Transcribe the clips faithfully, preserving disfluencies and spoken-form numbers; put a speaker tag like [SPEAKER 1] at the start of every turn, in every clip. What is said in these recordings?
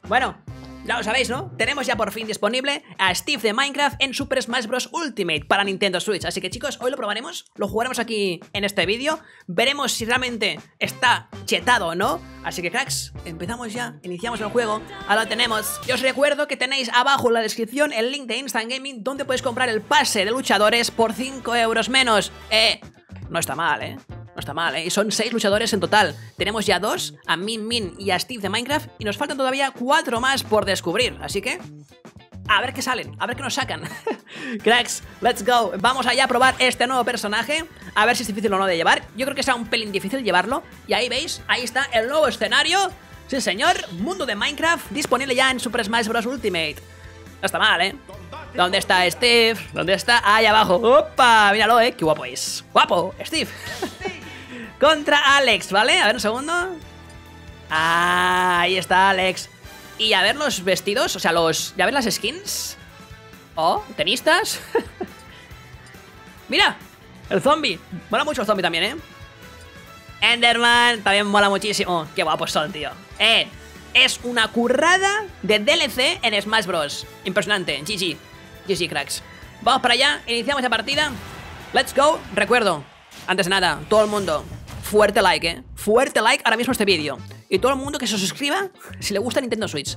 [SPEAKER 1] Bueno, ya lo sabéis, ¿no? Tenemos ya por fin disponible a Steve de Minecraft en Super Smash Bros. Ultimate para Nintendo Switch. Así que chicos, hoy lo probaremos, lo jugaremos aquí en este vídeo. Veremos si realmente está chetado o no. Así que cracks, empezamos ya, iniciamos el juego. Ahora lo tenemos. Y os recuerdo que tenéis abajo en la descripción el link de Instant Gaming, donde podéis comprar el pase de luchadores por cinco euros menos. Eh, no está mal, eh. No está mal, ¿eh? Y son seis luchadores en total. Tenemos ya dos, a Min Min y a Steve de Minecraft, y nos faltan todavía cuatro más por descubrir. Así que, a ver qué salen, a ver qué nos sacan. Cracks, let's go. Vamos allá a probar este nuevo personaje, a ver si es difícil o no de llevar. Yo creo que será un pelín difícil llevarlo. Y ahí veis, ahí está el nuevo escenario. Sí señor, mundo de Minecraft, disponible ya en Super Smash Bros. Ultimate. No está mal, ¿eh? ¿Dónde está Steve? ¿Dónde está? Ahí abajo. ¡Opa! Míralo, ¿eh? ¡Qué guapo es! ¡Guapo! Steve. Contra Alex, ¿vale? A ver un segundo. Ah, ahí está Alex. Y a ver los vestidos, o sea, los... ¿Ya ves las skins? Oh, tenistas. Mira, el zombie. Mola mucho el zombie también, ¿eh? Enderman también mola muchísimo. Qué guapos son, tío. Eh, es una currada de D L C en Smash Bros. Impresionante, G G. G G, cracks. Vamos para allá, iniciamos la partida. Let's go. Recuerdo, antes de nada, todo el mundo, fuerte like, eh. Fuerte like ahora mismo a este vídeo. Y todo el mundo que se suscriba si le gusta Nintendo Switch.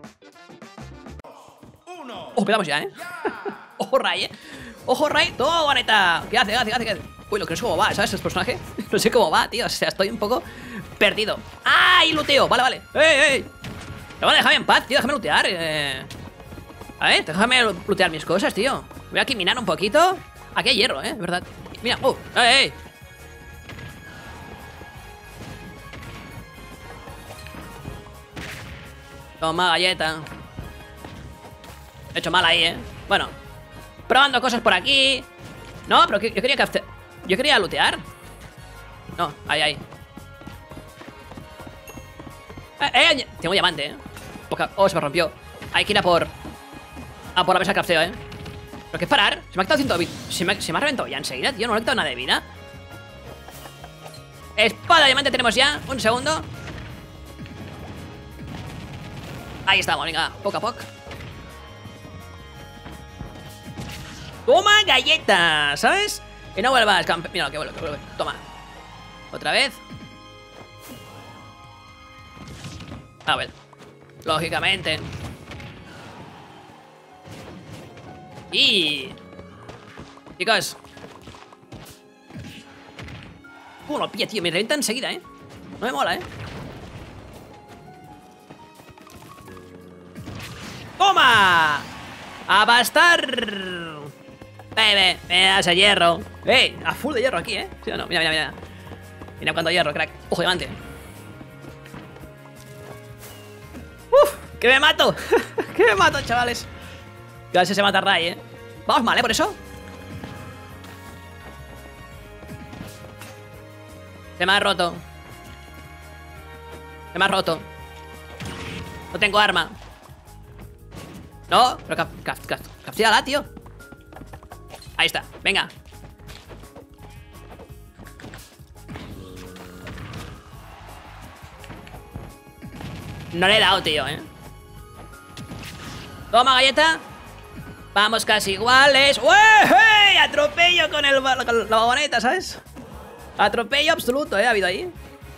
[SPEAKER 1] Oh, pegamos ya, eh. Ojo, Ray, eh. Ojo, Ray. Todo, boneta. ¿Qué hace? ¿Qué hace? ¿Qué hace? ¿Qué hace? Uy, lo que no sé cómo va, ¿sabes? El personaje. No sé cómo va, tío. O sea, estoy un poco perdido. ¡Ay, luteo! Vale, vale. ¡Ey, ey! Pero déjame en paz, tío. Déjame lutear. Eh... A ver, déjame lutear mis cosas, tío. Voy aquí a minar un poquito. Aquí hay hierro, eh, verdad. Mira, oh, ey, ey. Toma, galleta. He hecho mal ahí, eh. Bueno, probando cosas por aquí. No, pero yo quería que... Yo quería lootear. No, ahí, ahí. Eh, eh, tengo diamante, eh. Oh, se me rompió. Hay que ir a por... A por la mesa de crafteo, eh. ¿Pero qué es parar? Se me ha quitado ciento veinte. Se me, se me ha reventado ya enseguida, tío. No le he quitado nada de vida. Espada de diamante tenemos ya. Un segundo. Ahí estamos, venga, poco a poco. Toma galleta, ¿sabes? Y no vuelvas, campeón. Mira, que vuelve, que vuelve. Toma. Otra vez. A ver. Lógicamente. Y... Chicos. ¿Cómo lo pilla, tío? Me revienta enseguida, ¿eh? No me mola, ¿eh? ¡Toma! ¡A bastar! Bebe, me das el hierro. ¡Ey! A full de hierro aquí, ¿eh? ¿Sí o no? Mira, mira, mira. Mira cuánto hierro, crack. Ojo, diamante. ¡Uf! ¡Que me mato! ¡Que me mato, chavales! Que a ver si se mata Ray, ¿eh? Vamos mal, ¿eh? Por eso. Se me ha roto. Se me ha roto. No tengo arma. No, pero captírala, tío. Ahí está, venga. No le he dado, tío, eh. Toma, galleta. Vamos casi iguales. ¡Uey! Atropello con, el, con la vagoneta, ¿sabes? Atropello absoluto, eh, ha habido ahí.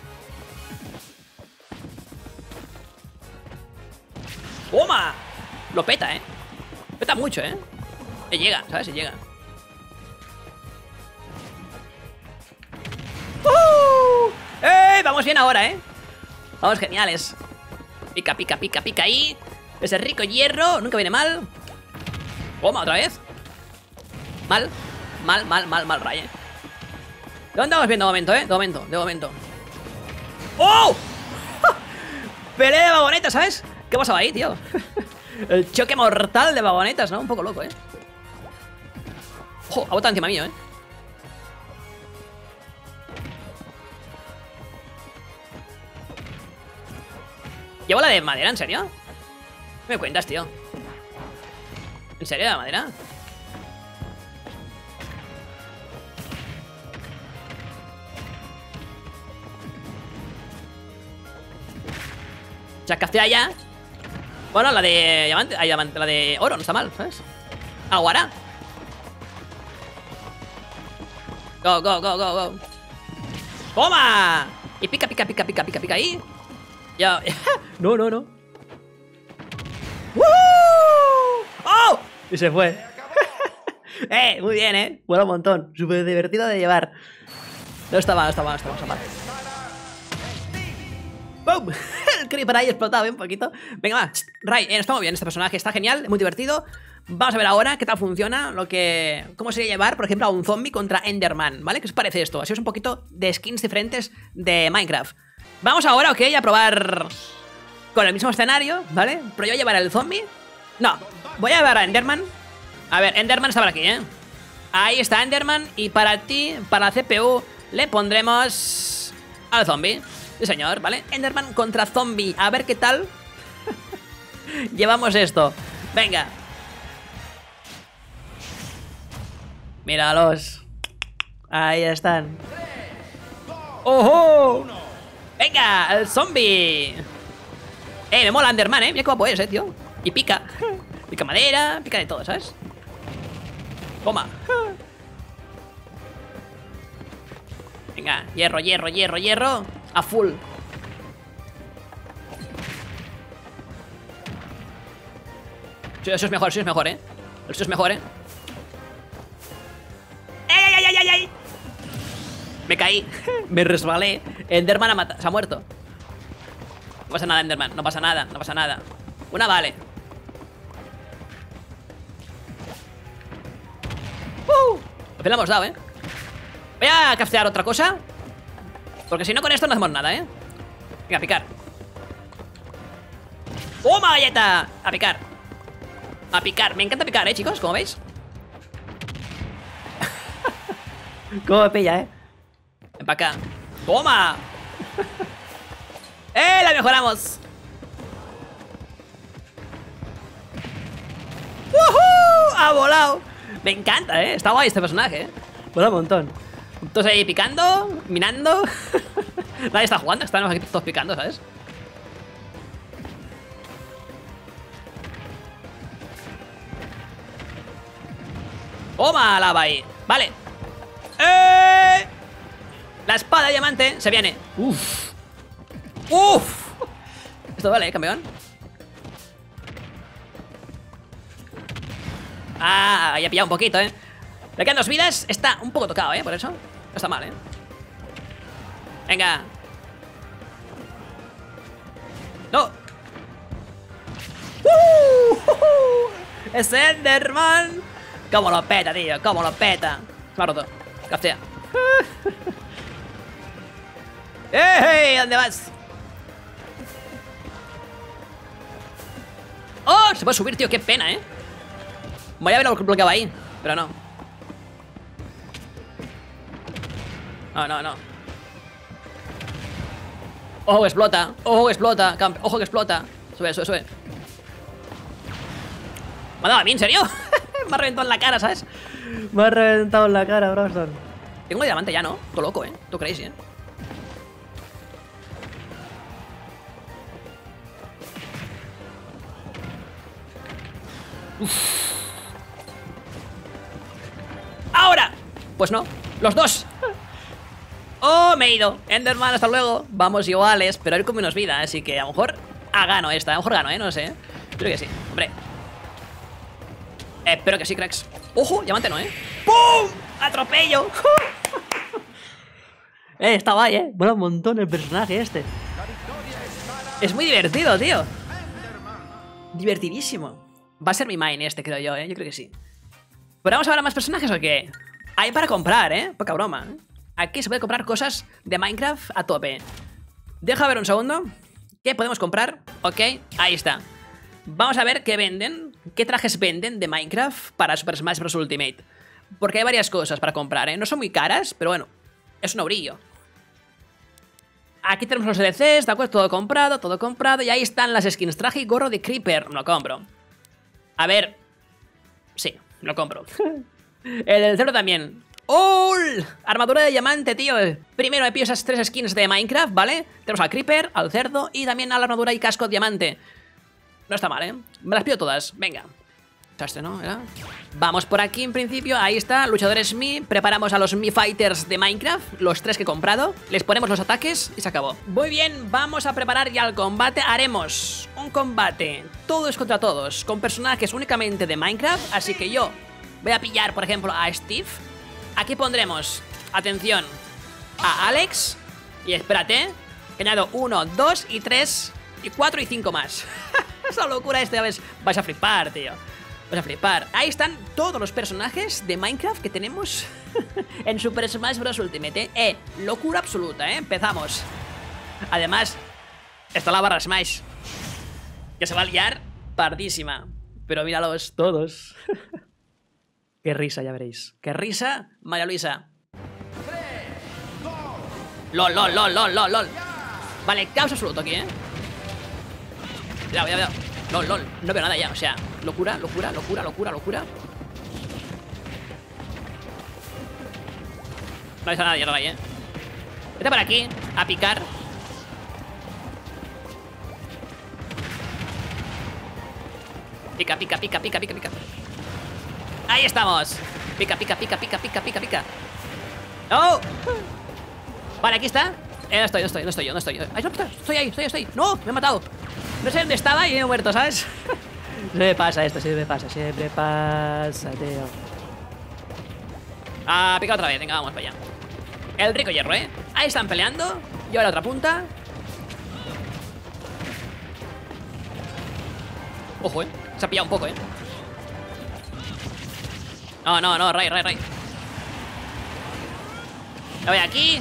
[SPEAKER 1] ¡Toma! Lo peta, eh. Peta mucho, eh. Se llega, ¿sabes? Se llega. ¡Uh! ¡Eh! Vamos bien ahora, eh. Vamos geniales. Pica, pica, pica, pica ahí. Ese rico hierro. Nunca viene mal. Toma, otra vez. Mal. Mal, mal, mal, mal, Ray, eh. ¿Dónde estamos viendo de momento, eh? De momento, de momento. ¡Oh! Pelea de vagonetas, ¿sabes? ¿Qué pasaba ahí, tío? El choque mortal de vagonetas, ¿no? Un poco loco, ¿eh? ¡Ojo! Ha botado encima mío, ¿eh? ¿Llevo la de madera? ¿En serio? ¿Qué me cuentas, tío? ¿En serio la madera? O sea, caftea ya. Bueno, la de diamante, ay, diamante, la de oro, no está mal, ¿sabes? Aguara. Go, go, go, go, go. ¡Toma! Y pica, pica, pica, pica, pica, pica ahí. Ya. No, no, no. ¡Woo! ¡Oh! Y se fue. Eh, muy bien, eh. Bueno, un montón. Súper divertido de llevar. No está mal, no está mal, no está mal, no está mal. ¡Bum! El creeper ahí explotado, ¿eh? Un poquito. Venga, va. Ray, eh, está muy bien este personaje, está genial, muy divertido. Vamos a ver ahora qué tal funciona, lo que... cómo sería llevar, por ejemplo, a un zombie contra Enderman, ¿vale? ¿Qué os parece esto? Así es un poquito de skins diferentes de Minecraft. Vamos ahora, ok, a probar con el mismo escenario, ¿vale? Pero yo voy a llevar al zombie. No, voy a llevar a Enderman. A ver, Enderman está por aquí, ¿eh? Ahí está Enderman. Y para ti, para la C P U, le pondremos al zombie. Sí, señor, ¿vale? Enderman contra zombie. A ver qué tal llevamos esto. Venga. Míralos. Ahí están. ¡Ojo! ¡Venga! ¡El zombie! Eh, me mola Enderman, eh. Mira qué guapo es, eh, tío. Y pica. Pica madera, pica de todo, ¿sabes? Toma. Venga, hierro, hierro, hierro, hierro. A full. Sí, eso es mejor, eso es mejor, eh. Eso es mejor, eh. ¡Ay, ay, ay, ay, ay! Me caí. Me resbalé. Enderman ha matado. Se ha muerto. No pasa nada, Enderman. No pasa nada, no pasa nada. Una vale. ¡Uh! Al final hemos dado, ¿eh? Voy a craftear otra cosa, porque si no con esto no hacemos nada, ¿eh? Venga, a picar. ¡Toma, galleta! A picar. A picar. Me encanta picar, ¿eh, chicos? ¿Cómo veis? ¿Cómo me pilla, eh? Ven para acá. ¡Toma! ¡Eh! ¡La mejoramos! ¡Woohoo! ¡Ha volado! Me encanta, ¿eh? Está guay este personaje, ¿eh? Mola un montón. Todos ahí picando, minando. Nadie está jugando, estamos aquí todos picando, ¿sabes? ¡Toma, lava ahí! Vale. ¡Eh! La espada de diamante se viene. ¡Uf! ¡Uf! Esto vale, ¿eh, campeón? Ah, ya he pillado un poquito, ¿eh? Le quedan dos vidas. Está un poco tocado, ¿eh? Por eso. No está mal, ¿eh? Venga. ¡No! ¡Uh! ¡Es Enderman! ¡Cómo lo peta, tío! ¡Cómo lo peta! Se me ha roto. Cafea. ¡Ey! ¿Dónde vas? ¡Oh! Se puede subir, tío. ¡Qué pena, eh! Voy a ver lo que bloqueaba ahí. Pero no. No, no, no. Ojo que explota. Ojo que explota. Ojo que explota. Sube, sube, sube. Me ha dado a mí, ¿en serio? Me ha reventado en la cara, ¿sabes? Me ha reventado en la cara, Broston. Tengo el diamante ya, ¿no? Todo loco, ¿eh? Todo crazy, ¿eh? Uf. ¡Ahora! Pues no, los dos. ¡Oh, me he ido! Enderman, hasta luego. Vamos iguales, pero él con menos vida, así que a lo mejor ah, gano esta, a lo mejor gano, ¿eh? No sé. Creo que sí, hombre. Eh, espero que sí, cracks. ¡Ojo! Diamante no, ¿eh? ¡Pum! ¡Atropello! Eh, está guay, ¿eh? Mola un montón el personaje este. Es muy divertido, tío. Divertidísimo. Va a ser mi main este, creo yo, ¿eh? Yo creo que sí. ¿Pero vamos a ver a más personajes o qué? Hay para comprar, ¿eh? Poca broma, ¿eh? Aquí se puede comprar cosas de Minecraft a tope. Deja ver un segundo. ¿Qué podemos comprar? Ok, ahí está. Vamos a ver qué venden. ¿Qué trajes venden de Minecraft para Super Smash Bros. Ultimate? Porque hay varias cosas para comprar, ¿eh? No son muy caras, pero bueno, es un aurillo. Aquí tenemos los D L Cs, ¿de acuerdo? Todo comprado, todo comprado. Y ahí están las skins. Traje y gorro de Creeper. Lo compro. A ver. Sí, lo compro. El del cerdo también. ¡Oh! Armadura de diamante, tío. Primero me pido esas tres skins de Minecraft, ¿vale? Tenemos al Creeper, al cerdo y también a la armadura y casco de diamante. No está mal, ¿eh? Me las pido todas, venga. Este, ¿no? ¿Era? Vamos por aquí en principio, ahí está, luchadores Mi. Preparamos a los Mi Fighters de Minecraft, los tres que he comprado. Les ponemos los ataques y se acabó. Muy bien, vamos a preparar ya el combate. Haremos un combate todos contra todos, con personajes únicamente de Minecraft. Así que yo voy a pillar, por ejemplo, a Steve. Aquí pondremos, atención, a Alex. Y espérate, que añado uno, dos y tres y cuatro y cinco más. Esa locura este, ¿ves? Vais a flipar, tío. Vais a flipar. Ahí están todos los personajes de Minecraft que tenemos en Super Smash Bros. Ultimate. Eh, locura absoluta, ¿eh? Empezamos. Además, está la barra Smash, que se va a liar pardísima. Pero míralos todos. Qué risa, ya veréis. Qué risa, María Luisa. LOL, LOL, LOL, LOL, LOL, LOL. Vale, caos absoluto aquí, ¿eh? Cuidado, cuidado, cuidado. LOL, LOL, no veo nada ya, o sea, locura, locura, locura, locura, locura. No está nada ya, no hay, ¿eh? Vete por aquí, a picar. Pica, pica, pica, pica, pica, pica. Ahí estamos. Pica, pica, pica, pica, pica, pica, pica. ¡Oh! Vale, aquí está. Eh, no estoy, no estoy, no estoy yo, no estoy yo. Ay, no, estoy ahí, estoy, estoy. ¡No! Me ha matado. No sé dónde estaba y me he muerto, ¿sabes? Siempre me pasa esto, siempre me pasa, siempre pasa, tío. Ah, pica otra vez, venga, vamos para allá. El rico hierro, ¿eh? Ahí están peleando. Yo a la otra punta. Ojo, ¿eh? Se ha pillado un poco, ¿eh? No, no, no, Ray, Ray, Ray. Me voy aquí.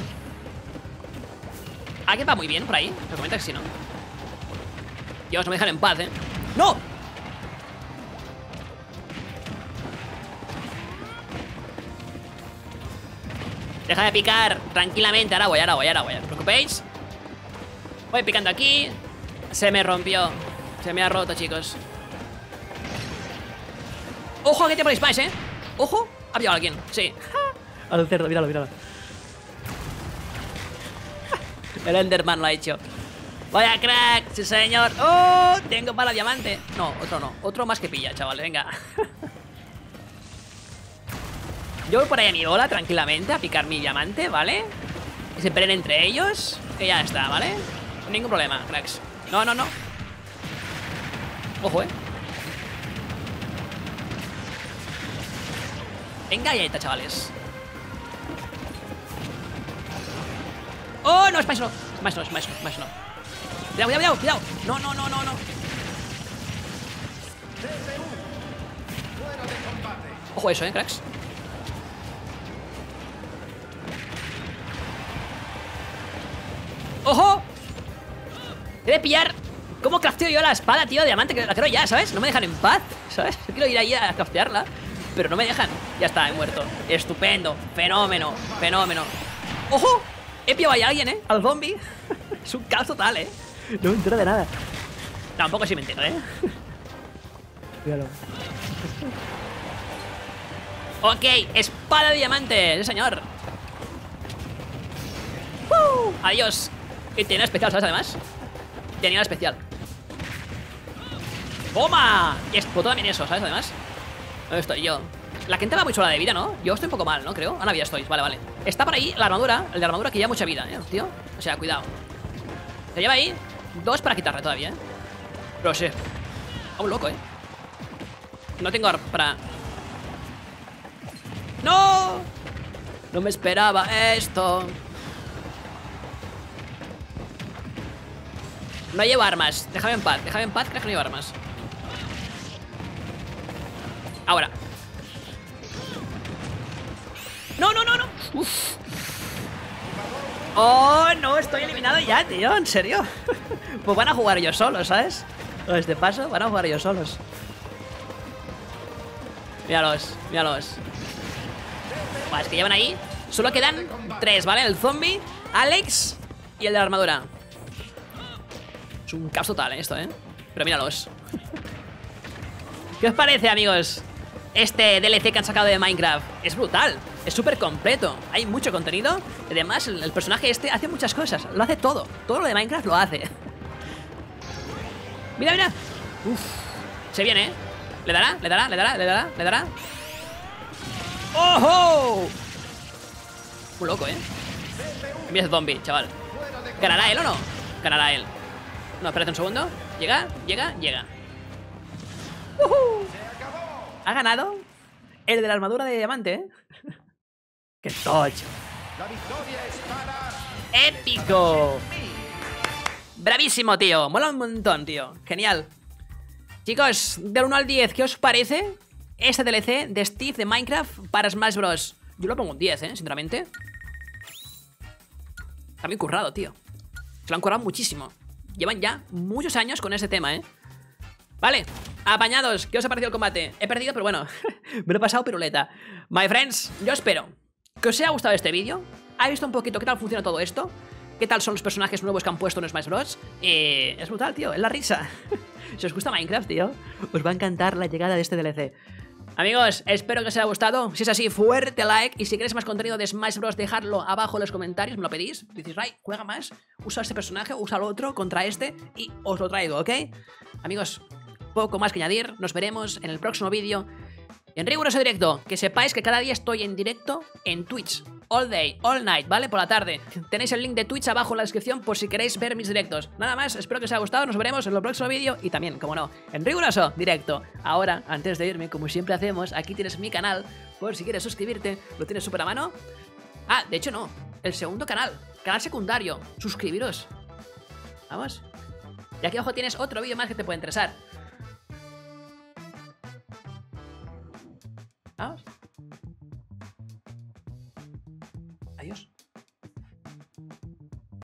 [SPEAKER 1] Aquí va muy bien por ahí. Me comenta que sí, ¿no? Dios, no me dejan en paz, ¿eh? ¡No! Deja de picar tranquilamente. Ahora voy, ahora voy, ahora voy. No os preocupéis. Voy picando aquí. Se me rompió. Se me ha roto, chicos. Ojo, que te ponéis más, ¿eh? Ojo. Ha pillado a alguien. Sí. Al cerdo, míralo, míralo. El Enderman lo ha hecho. Vaya crack, sí señor. ¡Oh! Tengo bala diamante. No, otro no, otro más que pilla, chavales, venga. Yo voy por ahí a mi bola tranquilamente a picar mi diamante, ¿vale? Que se peleen entre ellos. Que ya está, ¿vale? Ningún problema, cracks. No, no, no. Ojo, eh. Venga, ya está, chavales. ¡Oh, no! Smash no. Smash no, Smash no, Smash no. Cuidado, cuidado, cuidado. No, no, no, no, no. Ojo eso, eh, cracks. ¡Ojo! He de pillar. ¿Cómo crafteo yo la espada, tío? Diamante, que la quiero ya, ¿sabes? No me dejan en paz, ¿sabes? Yo quiero ir ahí a craftearla, pero no me dejan. Ya está, he muerto. Estupendo. Fenómeno. Fenómeno. ¡Ojo! He pillado ahí a alguien, ¿eh? Al zombie. Es un caos total, ¿eh? No me entero de nada. Tampoco sí me entero, ¿eh? Míralo. Ok, espada de diamante. Sí, señor. ¡Uh! Adiós. Y tiene especial, ¿sabes? Además tenía especial. ¡Toma! Y explotó también eso, ¿sabes? Además. ¿Dónde estoy yo? La gente va muy sola de vida, ¿no? Yo estoy un poco mal, ¿no? Creo. Ah, no, ya estoy. Vale, vale. Está por ahí la armadura. El de armadura que lleva mucha vida, ¿eh? Tío. O sea, cuidado. Se lleva ahí dos para quitarle todavía, ¿eh? Pero sí. A un loco, ¿eh? No tengo para... ¡No! No me esperaba esto. No llevo armas. Déjame en paz. Déjame en paz, creo que no llevo armas. Ahora. No, no, no, no. Uf. Oh, no, estoy eliminado ya, tío. ¿En serio? Pues van a jugar ellos solos, ¿sabes? Este paso, van a jugar ellos solos. Míralos, míralos. Vale, es que llevan ahí. Solo quedan tres, ¿vale? El zombie, Alex y el de la armadura. Es un caos total, ¿eh? Esto, ¿eh? Pero míralos. ¿Qué os parece, amigos? Este D L C que han sacado de Minecraft es brutal, es súper completo. Hay mucho contenido. Y además el, el personaje este hace muchas cosas. Lo hace todo, todo lo de Minecraft lo hace. Mira, mira. Uf. Se viene, ¿eh? ¿Le dará? ¿Le dará? ¿Le dará? ¿Le dará? ¿Le dará? ¡Ojo! Muy loco, ¿eh? Empieza zombie, chaval. ¿Ganará él o no? Ganará él. No, espérate un segundo. ¿Llega? ¿Llega? Llega. Uh-huh. ¿Ha ganado? El de la armadura de diamante, ¿eh? ¡Qué tocho! ¡Épico! Bravísimo, tío. Mola un montón, tío. Genial. Chicos, del uno al diez, ¿qué os parece este D L C de Steve de Minecraft para Smash Bros? Yo lo pongo un diez, ¿eh? Sinceramente. Está bien currado, tío. Se lo han currado muchísimo. Llevan ya muchos años con ese tema, ¿eh? Vale, apañados. ¿Qué os ha parecido el combate? He perdido, pero bueno, me lo he pasado piruleta. My friends, yo espero que os haya gustado este vídeo. ¿Habéis visto un poquito qué tal funciona todo esto? ¿Qué tal son los personajes nuevos que han puesto en Smash Bros? Eh, es brutal, tío, es la risa. Si os gusta Minecraft, tío, os va a encantar la llegada de este D L C. Amigos, espero que os haya gustado. Si es así, fuerte like. Y si queréis más contenido de Smash Bros, dejadlo abajo en los comentarios. Me lo pedís. Decís, Ray, juega más. Usa este personaje, usa el otro contra este. Y os lo traigo, ¿ok? Amigos, poco más que añadir. Nos veremos en el próximo vídeo en riguroso directo. Que sepáis que cada día estoy en directo en Twitch. All day, all night, ¿vale? Por la tarde. Tenéis el link de Twitch abajo en la descripción por si queréis ver mis directos. Nada más, espero que os haya gustado. Nos veremos en el próximo vídeo y también, como no, en riguroso directo. Ahora, antes de irme, como siempre hacemos, aquí tienes mi canal. Por si quieres suscribirte, lo tienes súper a mano. Ah, de hecho no, el segundo canal, canal secundario. Suscribiros. Vamos. Y aquí abajo tienes otro vídeo más que te puede interesar.